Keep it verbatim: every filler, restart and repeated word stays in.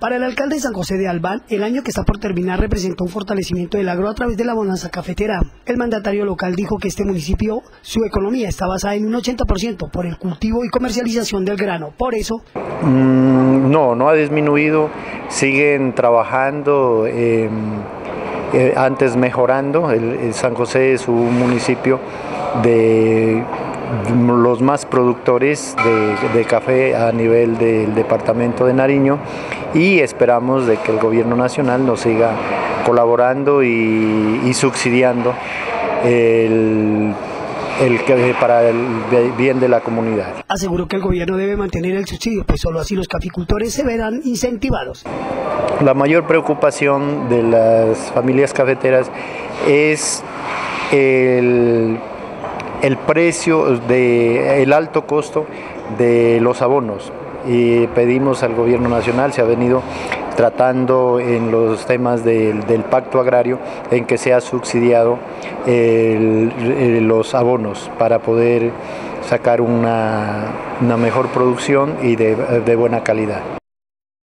Para el alcalde de San José de Albán, el año que está por terminar representó un fortalecimiento del agro a través de la bonanza cafetera. El mandatario local dijo que este municipio, su economía está basada en un ochenta por ciento por el cultivo y comercialización del grano. Por eso... Mm, no, no ha disminuido, siguen trabajando, eh, eh, antes mejorando. El, el San José es un municipio de los más productores de, de café a nivel del departamento de Nariño, y esperamos de que el gobierno nacional nos siga colaborando y, y subsidiando el, el, para el bien de la comunidad. Aseguró que el gobierno debe mantener el subsidio, pues solo así los caficultores se verán incentivados. La mayor preocupación de las familias cafeteras es el el precio, de, el alto costo de los abonos, y pedimos al gobierno nacional, se ha venido tratando en los temas del, del pacto agrario, en que sea subsidiado el, el, los abonos para poder sacar una, una mejor producción y de, de buena calidad.